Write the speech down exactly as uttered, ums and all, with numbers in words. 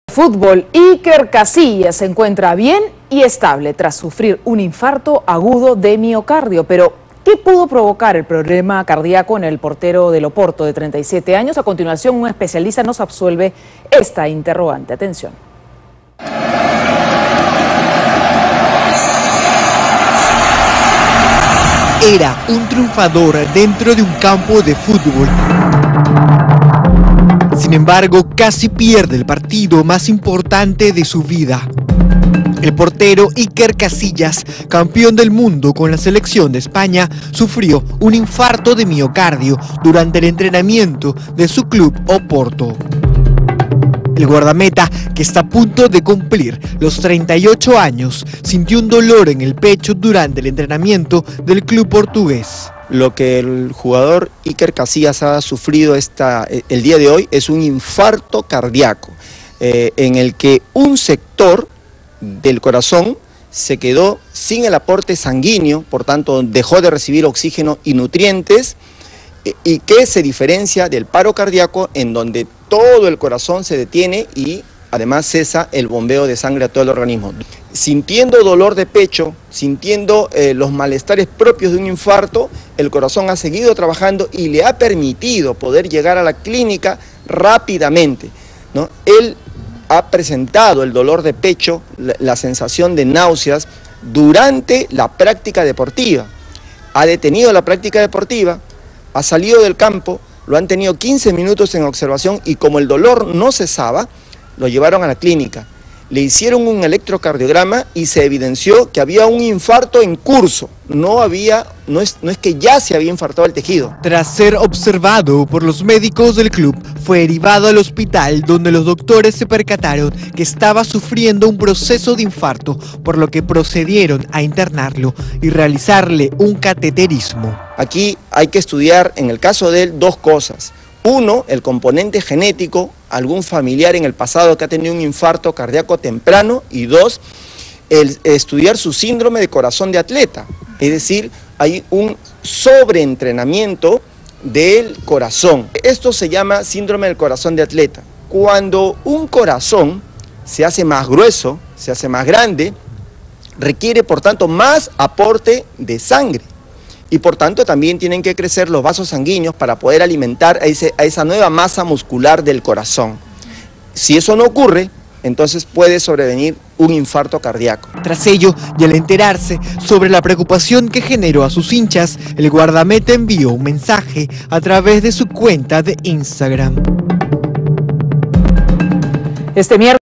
Fútbol, Iker Casillas se encuentra bien y estable tras sufrir un infarto agudo de miocardio. Pero, ¿qué pudo provocar el problema cardíaco en el portero del Oporto de treinta y siete años? A continuación, un especialista nos absuelve esta interrogante. Atención. Era un triunfador dentro de un campo de fútbol. Sin embargo, casi pierde el partido más importante de su vida. El portero Iker Casillas, campeón del mundo con la selección de España, sufrió un infarto de miocardio durante el entrenamiento de su club Oporto. El guardameta, que está a punto de cumplir los treinta y ocho años, sintió un dolor en el pecho durante el entrenamiento del club portugués. Lo que el jugador Iker Casillas ha sufrido esta, el día de hoy es un infarto cardíaco, eh, en el que un sector del corazón se quedó sin el aporte sanguíneo, por tanto dejó de recibir oxígeno y nutrientes, eh, y que se diferencia del paro cardíaco, en donde todo el corazón se detiene y además cesa el bombeo de sangre a todo el organismo. Sintiendo dolor de pecho, sintiendo eh, los malestares propios de un infarto, el corazón ha seguido trabajando y le ha permitido poder llegar a la clínica rápidamente, ¿no? Él ha presentado el dolor de pecho, la, la sensación de náuseas durante la práctica deportiva. Ha detenido la práctica deportiva, ha salido del campo, lo han tenido quince minutos en observación y como el dolor no cesaba, lo llevaron a la clínica. Le hicieron un electrocardiograma y se evidenció que había un infarto en curso. No había, no es, no es que ya se había infartado el tejido. Tras ser observado por los médicos del club, fue derivado al hospital, donde los doctores se percataron que estaba sufriendo un proceso de infarto, por lo que procedieron a internarlo y realizarle un cateterismo. Aquí hay que estudiar, en el caso de él, dos cosas. Uno, el componente genético, algún familiar en el pasado que ha tenido un infarto cardíaco temprano, y dos, el estudiar su síndrome de corazón de atleta, es decir, hay un sobreentrenamiento del corazón. Esto se llama síndrome del corazón de atleta. Cuando un corazón se hace más grueso, se hace más grande, requiere por tanto más aporte de sangre. Y por tanto también tienen que crecer los vasos sanguíneos para poder alimentar a, ese, a esa nueva masa muscular del corazón. Si eso no ocurre, entonces puede sobrevenir un infarto cardíaco. Tras ello, y al enterarse sobre la preocupación que generó a sus hinchas, el guardameta envió un mensaje a través de su cuenta de Instagram. Este miércoles